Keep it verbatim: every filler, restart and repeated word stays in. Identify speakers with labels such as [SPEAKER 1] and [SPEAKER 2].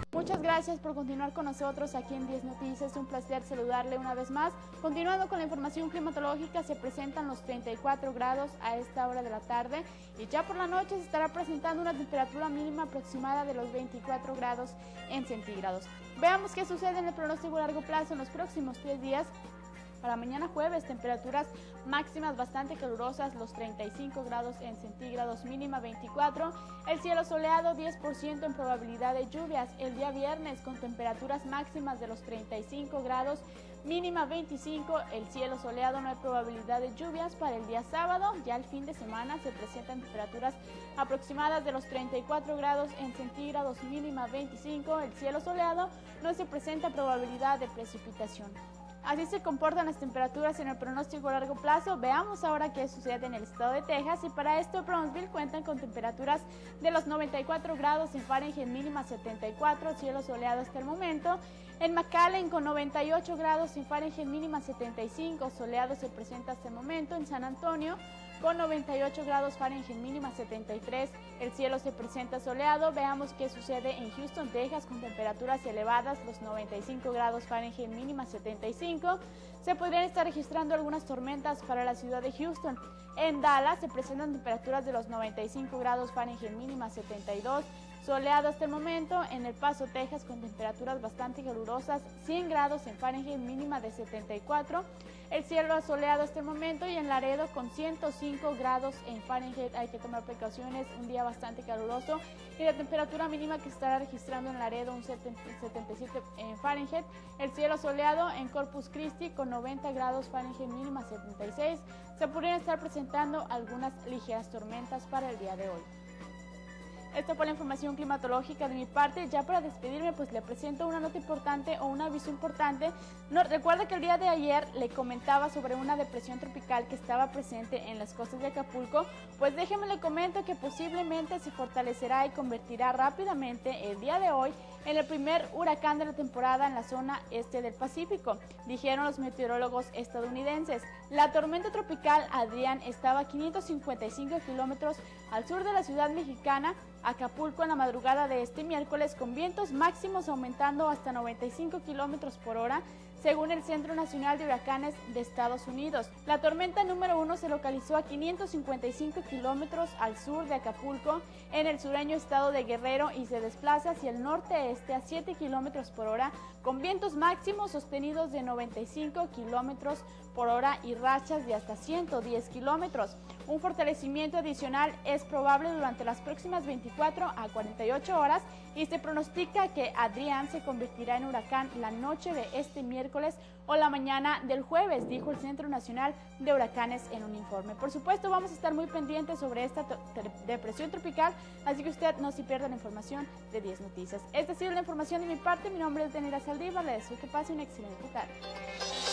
[SPEAKER 1] Muchas gracias por continuar con nosotros aquí en diez Noticias, un placer saludarle una vez más. Continuando con la información climatológica, se presentan los treinta y cuatro grados a esta hora de la tarde y ya por la noche se estará presentando una temperatura mínima aproximada de los veinticuatro grados en centígrados. Veamos qué sucede en el pronóstico a largo plazo en los próximos tres días. Para mañana jueves, temperaturas máximas bastante calurosas, los treinta y cinco grados en centígrados, mínima veinticuatro. El cielo soleado, diez por ciento en probabilidad de lluvias. El día viernes con temperaturas máximas de los treinta y cinco grados, mínima veinticinco. El cielo soleado, no hay probabilidad de lluvias. Para el día sábado, ya el fin de semana, se presentan temperaturas aproximadas de los treinta y cuatro grados en centígrados, mínima veinticinco. El cielo soleado, no se presenta probabilidad de precipitación. Así se comportan las temperaturas en el pronóstico a largo plazo. Veamos ahora qué sucede en el estado de Texas y para esto Brownsville cuentan con temperaturas de los noventa y cuatro grados en Fahrenheit, mínima setenta y cuatro, cielo soleado hasta el momento. En McAllen con noventa y ocho grados en Fahrenheit, mínima setenta y cinco, soleado se presenta hasta el momento. En San Antonio con noventa y ocho grados Fahrenheit, mínima setenta y tres, el cielo se presenta soleado. Veamos qué sucede en Houston, Texas, con temperaturas elevadas, los noventa y cinco grados Fahrenheit, mínima setenta y cinco. Se podrían estar registrando algunas tormentas para la ciudad de Houston. En Dallas se presentan temperaturas de los noventa y cinco grados Fahrenheit, mínima setenta y dos. Soleado hasta el momento. En El Paso, Texas, con temperaturas bastante calurosas, cien grados en Fahrenheit, mínima de setenta y cuatro. El cielo soleado hasta el momento y en Laredo con ciento cinco grados en Fahrenheit. Hay que tomar precauciones, un día bastante caluroso y la temperatura mínima que se estará registrando en Laredo un setenta y siete en Fahrenheit. El cielo soleado en Corpus Christi con noventa grados Fahrenheit, mínima setenta y seis. Se podrían estar presentando algunas ligeras tormentas para el día de hoy. Esto fue la información climatológica de mi parte. Ya para despedirme, pues le presento una nota importante o un aviso importante. No, recuerda que el día de ayer le comentaba sobre una depresión tropical que estaba presente en las costas de Acapulco. Pues déjeme le comento que posiblemente se fortalecerá y convertirá rápidamente el día de hoy en el primer huracán de la temporada en la zona este del Pacífico, dijeron los meteorólogos estadounidenses. La tormenta tropical Adrián estaba a quinientos cincuenta y cinco kilómetros al sur de la ciudad mexicana Acapulco en la madrugada de este miércoles, con vientos máximos aumentando hasta noventa y cinco kilómetros por hora, según el Centro Nacional de Huracanes de Estados Unidos. La tormenta número uno se localizó a quinientos cincuenta y cinco kilómetros al sur de Acapulco, en el sureño estado de Guerrero, y se desplaza hacia el norte-este a siete kilómetros por hora, con vientos máximos sostenidos de noventa y cinco kilómetros por hora y rachas de hasta ciento diez kilómetros. Un fortalecimiento adicional es probable durante las próximas veinticuatro a cuarenta y ocho horas y se pronostica que Adrián se convertirá en huracán la noche de este miércoles o la mañana del jueves, dijo el Centro Nacional de Huracanes en un informe. Por supuesto, vamos a estar muy pendientes sobre esta depresión tropical, así que usted no se pierda la información de diez Noticias. Esta ha sido la información de mi parte. Mi nombre es Daniela Saldívar. Le deseo que pase una excelente tarde.